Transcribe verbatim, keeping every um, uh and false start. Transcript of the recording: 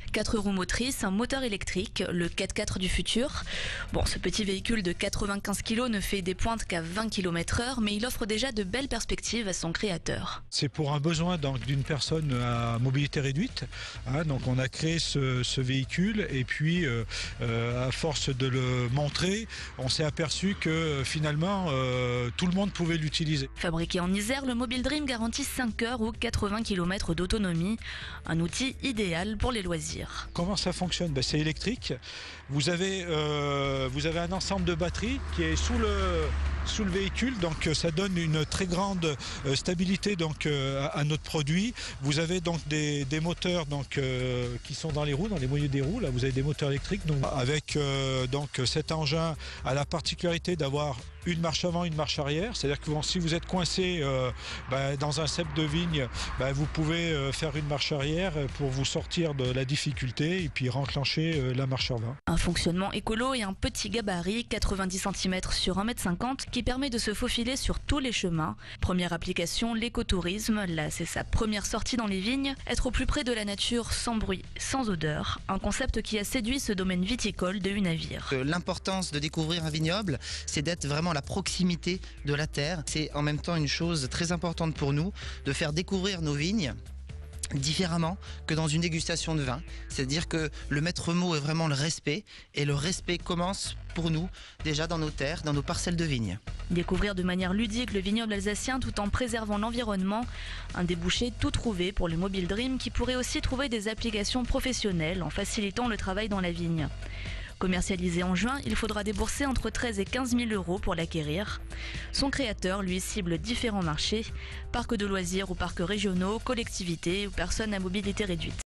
Quatre roues motrices, un moteur électrique, le quatre-quatre du futur. Bon, ce petit véhicule de quatre-vingt-quinze kilos ne fait des pointes qu'à vingt kilomètres heure, mais il offre déjà de belles perspectives à son créateur. C'est pour un besoin donc d'une personne à mobilité réduite. Hein, donc on a créé ce, ce véhicule et puis euh, euh, à force de le montrer, on s'est aperçu que finalement euh, tout le monde pouvait l'utiliser. Fabriqué en Isère, le Mobile Dream garantit cinq heures ou quatre-vingts kilomètres d'autonomie. Un outil idéal pour les loisirs. Comment ça fonctionne? Ben, c'est électrique. Vous avez, euh, vous avez un ensemble de batteries qui est sous le, sous le véhicule, donc ça donne une très grande euh, stabilité donc, euh, à, à notre produit. Vous avez donc des, des moteurs donc, euh, qui sont dans les roues, dans les moyeux des roues. Là, vous avez des moteurs électriques. Donc, avec euh, donc, cet engin a la particularité d'avoir une marche avant, une marche arrière. C'est-à-dire que bon, si vous êtes coincé euh, ben, dans un cep de vigne, ben, vous pouvez euh, faire une marche arrière pour vous sortir de la difficulté et puis renclencher euh, la marche avant. Un fonctionnement écolo et un petit gabarit, quatre-vingt-dix centimètres sur un mètre cinquante, qui permet de se faufiler sur tous les chemins. Première application, l'écotourisme. Là, c'est sa première sortie dans les vignes. Être au plus près de la nature, sans bruit, sans odeur. Un concept qui a séduit ce domaine viticole de Unavir. L'importance de découvrir un vignoble, c'est d'être vraiment à la proximité de la terre. C'est en même temps une chose très importante pour nous, de faire découvrir nos vignes différemment que dans une dégustation de vin. C'est-à-dire que le maître mot est vraiment le respect, et le respect commence pour nous déjà dans nos terres, dans nos parcelles de vignes. Découvrir de manière ludique le vignoble alsacien tout en préservant l'environnement, un débouché tout trouvé pour le Mobile Dream qui pourrait aussi trouver des applications professionnelles en facilitant le travail dans la vigne. Commercialisé en juin, il faudra débourser entre treize et quinze mille euros pour l'acquérir. Son créateur, lui, cible différents marchés, parcs de loisirs ou parcs régionaux, collectivités ou personnes à mobilité réduite.